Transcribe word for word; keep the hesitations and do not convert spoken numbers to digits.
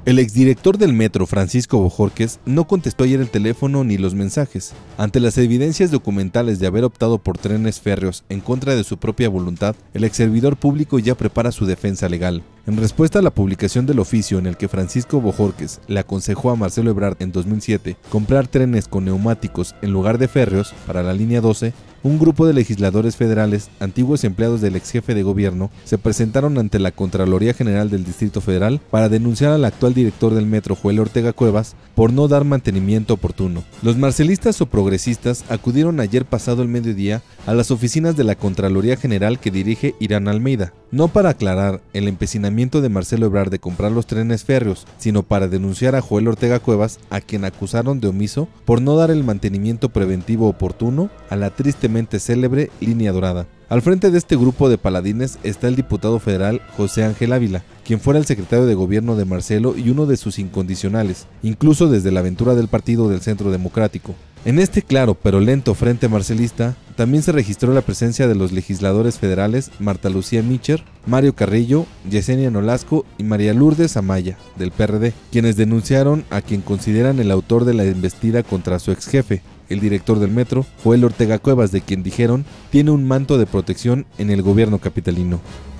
El exdirector del Metro, Francisco Bojórquez, no contestó ayer el teléfono ni los mensajes. Ante las evidencias documentales de haber optado por trenes férreos en contra de su propia voluntad, el exservidor público ya prepara su defensa legal. En respuesta a la publicación del oficio en el que Francisco Bojórquez le aconsejó a Marcelo Ebrard en dos mil siete comprar trenes con neumáticos en lugar de férreos para la línea doce, un grupo de legisladores federales, antiguos empleados del ex jefe de gobierno, se presentaron ante la Contraloría General del Distrito Federal para denunciar al actual director del Metro, Joel Ortega Cuevas, por no dar mantenimiento oportuno. Los marcelistas o progresistas acudieron ayer pasado el mediodía a las oficinas de la Contraloría General que dirige Irán Almeida, no para aclarar el empecinamiento de Marcelo Ebrard de comprar los trenes férreos, sino para denunciar a Joel Ortega Cuevas, a quien acusaron de omiso por no dar el mantenimiento preventivo oportuno a la tristemente célebre Línea Dorada. Al frente de este grupo de paladines está el diputado federal José Ángel Ávila, quien fuera el secretario de gobierno de Marcelo y uno de sus incondicionales, incluso desde la aventura del Partido del Centro Democrático. En este claro pero lento frente marcelista, también se registró la presencia de los legisladores federales Marta Lucía Mitcher, Mario Carrillo, Yesenia Nolasco y María Lourdes Amaya, del P R D, quienes denunciaron a quien consideran el autor de la embestida contra su ex jefe, el director del Metro, Joel Ortega Cuevas, de quien dijeron tiene un manto de protección en el gobierno capitalino.